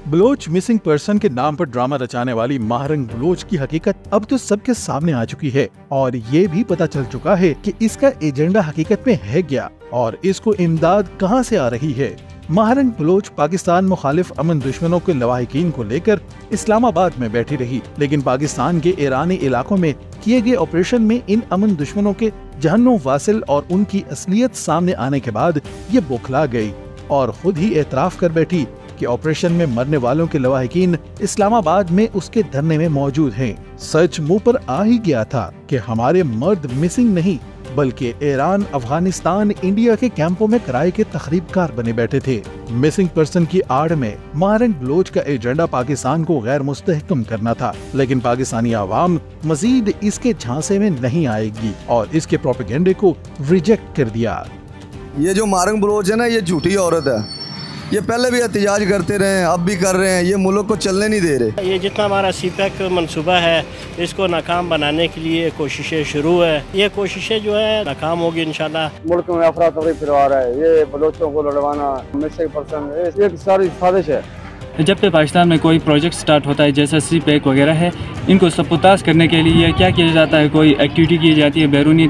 Bloch missing person के नाम पर ड्रामा रचाने वाली महारंग बलोच की हकीकत अब तो सबके सामने आ चुकी है और ये भी पता चल चुका है कि इसका एजेंडा हकीकत में है क्या और इसको इमदाद कहां से आ रही है। महारंग बलोच पाकिस्तान मुखालिफ अमन दुश्मनों के लवाहिकीन को लेकर इस्लामाबाद में बैठी रही, लेकिन पाकिस्तान के ईरानी इलाकों में किए गए ऑपरेशन में इन अमन दुश्मनों के जहन्नुम वासिल और उनकी असलियत सामने आने के बाद ये बौखला गई और खुद ही एतराफ कर बैठी कि ऑपरेशन में मरने वालों के लवाहिकीन इस्लामाबाद में उसके धरने में मौजूद हैं। सच मुंह पर आ ही गया था कि हमारे मर्द मिसिंग नहीं बल्कि ईरान, अफगानिस्तान, इंडिया के कैंपों में किराए के तखरीबकार बने बैठे थे। मिसिंग पर्सन की आड़ में महारंग बलोच का एजेंडा पाकिस्तान को गैर मुस्तहकम करना था, लेकिन पाकिस्तानी आवाम मजीद इसके झांसे में नहीं आएगी और इसके प्रोपेगेंडे को रिजेक्ट कर दिया। ये जो महारंग बलोच है ना, ये झूठी औरत है। ये पहले भी एहतजाज करते रहे, अब भी कर रहे हैं, ये मुल्क को चलने नहीं दे रहे। ये जितना हमारा सीपैक मंसूबा है इसको नाकाम बनाने के लिए कोशिशें शुरू है। ये कोशिशें जो है नाकाम होगी इंशाल्लाह। मुल्क में अफरा तफरी फिरवा रहा है, ये बलोचों को लड़वाना, मिसिंग पर्सन, ये सारी साजिश है। जब भी पाकिस्तान में कोई प्रोजेक्ट स्टार्ट होता है जैसा सीपैक वगैरह है, इनको सबूताज करने के लिए क्या किया जाता है, कोई एक्टिविटी की जाती है। बैरूनी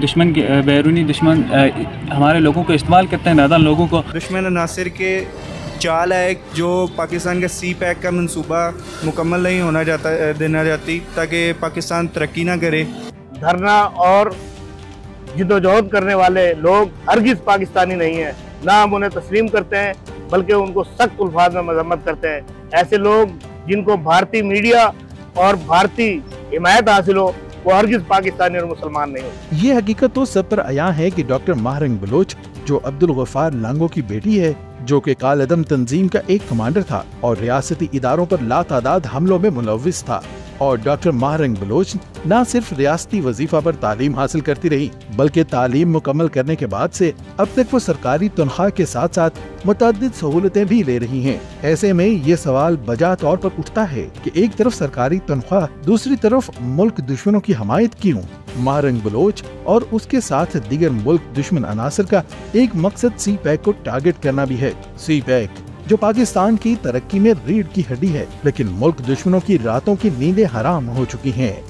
दुश्मन हमारे लोगों को इस्तेमाल करते हैं, नादान लोगों को। दुश्मन नासिर के चाल है जो पाकिस्तान का सीपैक का मंसूबा मुकम्मल नहीं देना चाहती ताकि पाकिस्तान तरक्की ना करे। धरना और जिद्दोजहद करने वाले लोग हरगिज़ पाकिस्तानी नहीं है, ना हम उन्हें तस्लीम करते हैं बल्कि उनको सख्त अल्फाज में मजम्मत करते हैं। ऐसे लोग जिनको भारतीय मीडिया और भारतीय हिमायत हासिल हो वो हरगिज़ पाकिस्तानी और मुसलमान नहीं हो। ये हकीकत तो सब पर आया है कि डॉक्टर महारंग बलोच जो अब्दुल गफ्फार लांगो की बेटी है, जो कि कालअदम तंजीम का एक कमांडर था और रियासती इदारों पर लातादाद हमलों में मुलव्विस था, और डॉक्टर महारंग बलोच न सिर्फ रियासती वजीफा पर तालीम हासिल करती रही बल्कि तालीम मुकम्मल करने के बाद से अब तक वो सरकारी तनख्वाह के साथ साथ मुतअद्दिद सहूलतें भी ले रही हैं। ऐसे में ये सवाल बजा तौर पर उठता है कि एक तरफ सरकारी तनख्वाह, दूसरी तरफ मुल्क दुश्मनों की हमायत क्यों? महारंग बलोच और उसके साथ दीगर मुल्क दुश्मन अनासर का एक मकसद सीपैक को टारगेट करना भी है। सीपैक जो पाकिस्तान की तरक्की में रीढ़ की हड्डी है, लेकिन मुल्क दुश्मनों की रातों की नींदें हराम हो चुकी हैं।